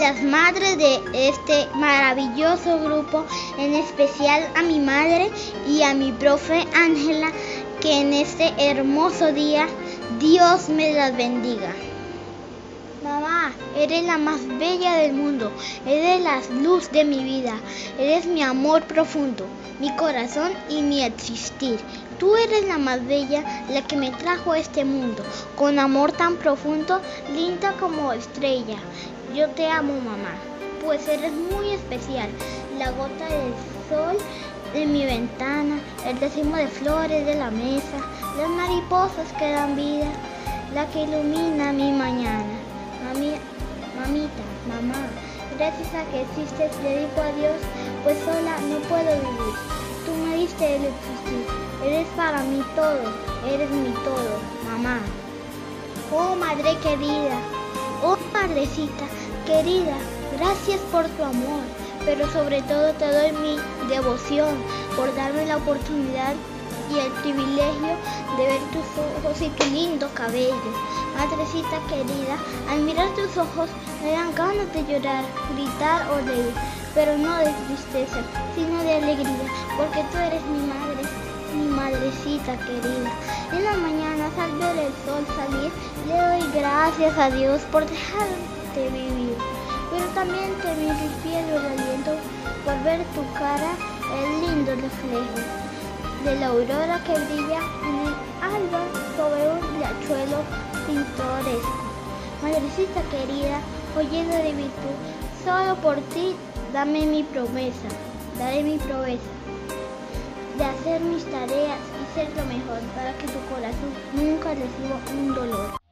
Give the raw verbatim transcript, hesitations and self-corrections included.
las madres de este maravilloso grupo, en especial a mi madre y a mi profe Ángela, que en este hermoso día Dios me las bendiga. Mamá, eres la más bella del mundo, eres la luz de mi vida, eres mi amor profundo, mi corazón y mi existir. Tú eres la más bella, la que me trajo a este mundo, con amor tan profundo, linda como estrella. Yo te amo, mamá, pues eres muy especial, la gota del sol de mi ventana, el racimo de flores de la mesa, las mariposas que dan vida, la que ilumina mi mañana. Mami, mamita, mamá, gracias a que existes le digo adiós, pues sola no puedo vivir. Tú me diste el existir, eres para mí todo, eres mi todo, mamá. Oh madre querida, oh madrecita querida, gracias por tu amor, pero sobre todo te doy mi devoción por darme la oportunidad y el privilegio de ver tus ojos y tu lindo cabello. Madrecita querida, al mirar tus ojos me dan ganas de llorar, gritar o reír, pero no de tristeza, sino de alegría, porque tú eres mi madre, mi madrecita querida. En la mañana al ver el sol salir, le doy gracias a Dios por dejarte vivir, pero también te pierdo el aliento por ver tu cara, el lindo reflejo de la aurora que brilla en el alba sobre un riachuelo pintoresco. Madrecita querida, oh llena de virtud, solo por ti dame mi promesa, daré mi promesa de hacer mis tareas y ser lo mejor para que tu corazón nunca reciba un dolor.